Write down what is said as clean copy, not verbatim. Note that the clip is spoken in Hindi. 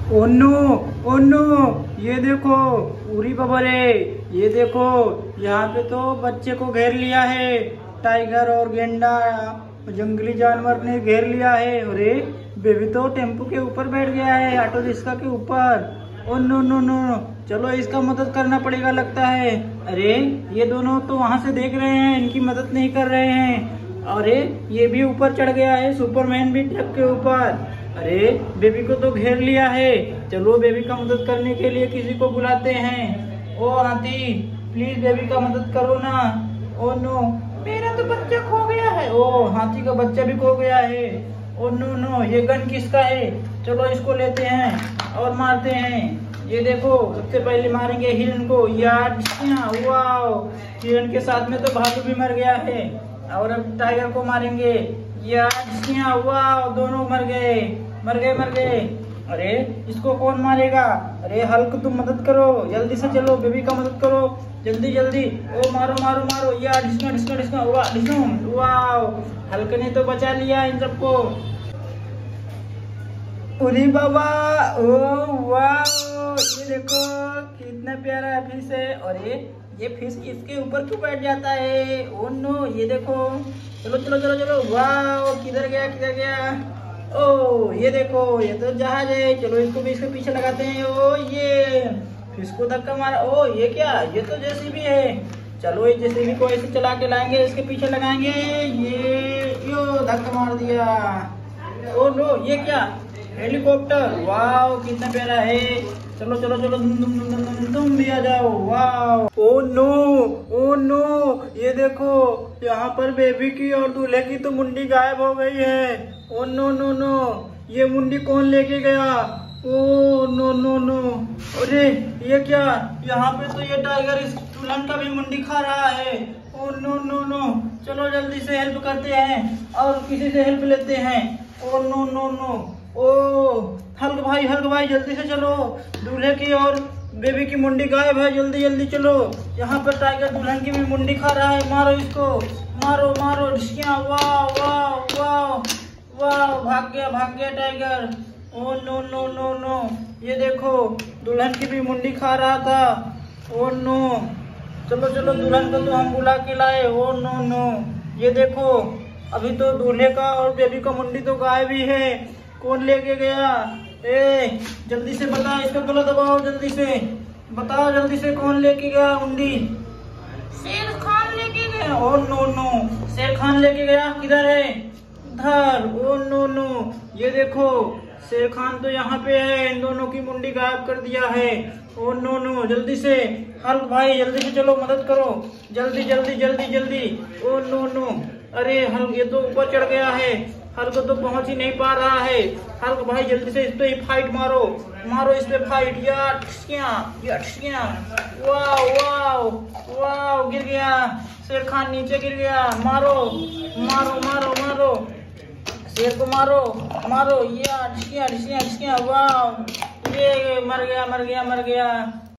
ओन्नो ओन्नो, ये देखो उरी बबरे, ये देखो यहाँ पे तो बच्चे को घेर लिया है। टाइगर और गेंडा जंगली जानवर ने घेर लिया है। अरे बेबी तो टेम्पो के ऊपर बैठ गया है, ऑटो रिक्शा के ऊपर। ओ नो नो नो, चलो इसका मदद करना पड़ेगा लगता है। अरे ये दोनों तो वहां से देख रहे हैं, इनकी मदद नहीं कर रहे हैं। अरे ये भी ऊपर चढ़ गया है, सुपरमैन भी ट्रक के ऊपर। अरे बेबी को तो घेर लिया है। चलो बेबी का मदद करने के लिए किसी को बुलाते हैं। ओ हाथी, प्लीज बेबी का मदद करो ना। ओ नो, मेरा तो बच्चा खो गया है। ओ हाथी का बच्चा भी खो गया है। ओ नो नो, ये गन किसका है? चलो इसको लेते हैं और मारते हैं। ये देखो सबसे पहले मारेंगे हिरन को। यार वाओ, हिरन के साथ में तो भालू भी मर गया है। और अब टाइगर को मारेंगे। यार वाओ, दोनों मर गए मर गए मर गए। अरे इसको कौन मारेगा? अरे हल्क तुम मदद करो, जल्दी से चलो, बेबी का मदद करो, जल्दी जल्दी। ओ मारो मारो मारो, यार डिस्को डिस्को डिस्को, वाह, हल्क ने तो बचा लिया इन सबको। अरे बाबा, ओ वाह, ये देखो कितना प्यारा फिश है। अरे ये फिश इसके ऊपर क्यों बैठ जाता है? ओ नो, ये देखो, चलो चलो चलो चलो, वाह किधर गया किधर गया? ओ ये देखो, ये तो जहाज है। चलो इसको भी इसके पीछे लगाते हैं। ओ ये फिश को धक्का मारा। ओ ये क्या, ये तो जेसीबी है। चलो ये जेसीबी को ऐसे चला के लाएंगे, इसके पीछे लगाएंगे। ये यो धक्का मार दिया। ओ नो, ये क्या, हेलीकॉप्टर। वाह कितना प्यारा है। चलो चलो चलो, तुम भी आ जाओ। वाह, ओ नो ओ नो, ये देखो यहाँ पर बेबी की और दूल्हे की तो मुंडी गायब हो गई है। ओ नो नो नो, ये मुंडी कौन लेके गया? ओ नो नो नो, अरे ये क्या, यहाँ पे तो ये टाइगर इस दुल्हन का भी मुंडी खा रहा है। ओ नो नो नो, चलो जल्दी से हेल्प करते हैं और किसी से हेल्प लेते हैं। Oh no no no, oh Hulk भाई जल्दी से चलो, दूल्हे की और बेबी की मुंडी गायब है, जल्दी जल्दी चलो। यहाँ पर टाइगर दुल्हन की भी मुंडी खा रहा है, मारो इसको, मारो मारो। वाह वाह वाह वाह, भाग गया tiger. Oh no no no no, ये देखो दुल्हन की भी मुंडी खा रहा था। ओ नो, चलो चलो, दुल्हन को तो हम बुला के लाए। ओ नो नो, ये देखो अभी तो दूल्हे का और बेबी का मुंडी तो गायब ही है। कौन लेके गया? ए जल्दी से बता, इसका गला दबाओ, जल्दी से बताओ, जल्दी से कौन लेके गया मुंडी? शेर खान लेके गया। ओ नो नो, शेर खान लेके गया, किधर है? उधर। ओ नो नो, ये देखो शेर खान तो यहाँ पे है, इन दोनों की मुंडी गायब कर दिया है। ओ नो नो, जल्दी से हल्क भाई जल्दी से चलो, मदद करो, जल्दी जल्दी जल्दी जल्दी। ओ नो नो, अरे हल्क ये तो ऊपर चढ़ गया है, हल्क तो पहुंच ही नहीं पा रहा है। हल्क भाई जल्दी से इस पे फाइट मारो, मारो इस पे फाइट। वाह वाह वाह, गिर गया शेर खान, नीचे गिर गया। मारो मारो मारो मारो, शेर को मारो मारो। वाह, ये मर गया मर गया मर गया।